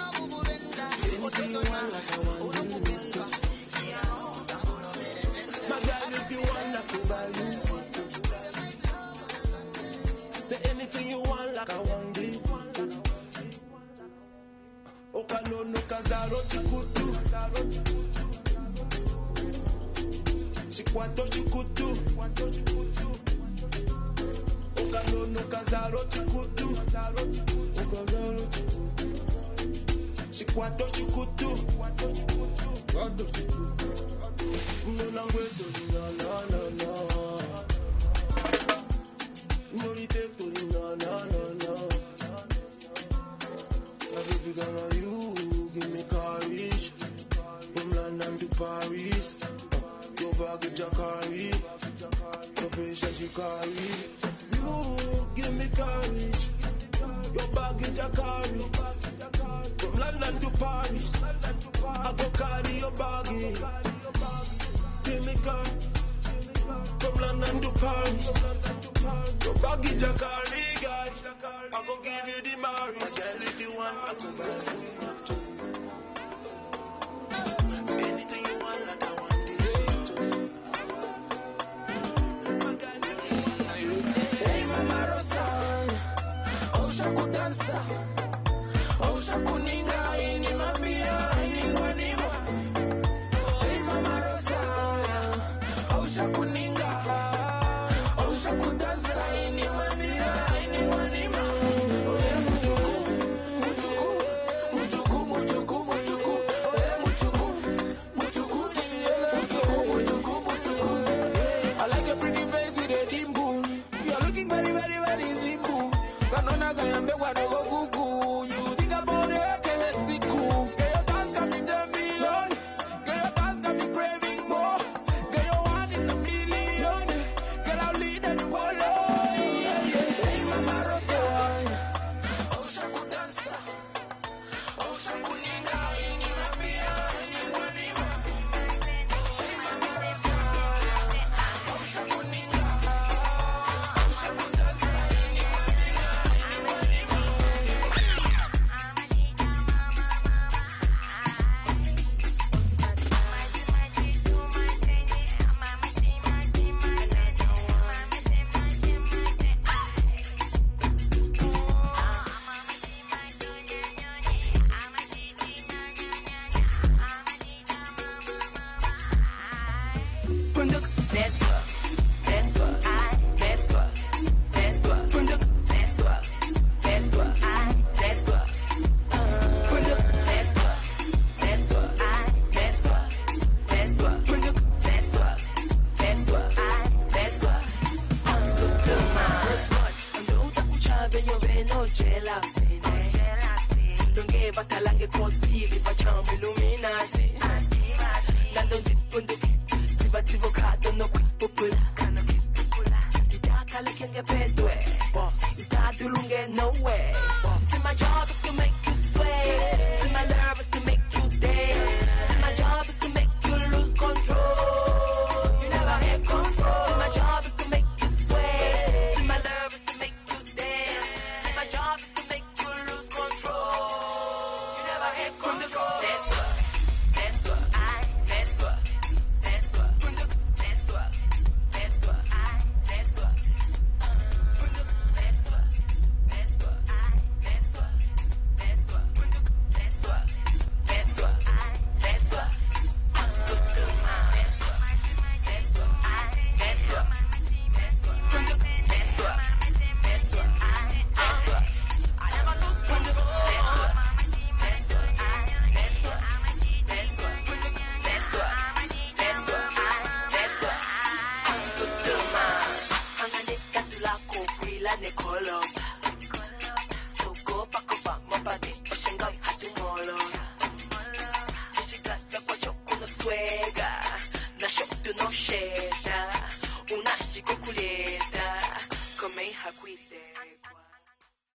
Anything you want, like I want you. My girl, if you want, I could buy you. Say anything you want, like I want you. Okano no kazaro chikutu. Shikwato chikutu. Okano no kazaro chikutu. Shikwato chikutu. No langwedo no. Morite to no. Baby girl, on you, give me courage. From London to Paris, your baggage I carry, your patience you carry. You give me courage, your baggage I carry. From London to Paris, I go carry your baggage. Give me courage, from London to Paris, your baggage I carry, guys. I go give you the marriage, girl, if you want, I go buy you. So anything you want, like I want it. Hey Mama Rosa, Osha kudansa, Osha kuninga, ini mambia, ini wanima. Hey Mama Rosa, Osha kuninga, Osha kudansa, ini mambia, ini wanima. You think about it, it's cool. Get your dance got me turn me on. Get your dance got me craving more. Get your one in a million. Get out lead and follow. Hey Mama Rosa, Osha kudansa, Osha kuninga, ini mambia, ini wanima. Hey Mama Rosa, Osha kuninga, Osha kudansa, ini mambia, ini wanima. Nowhere.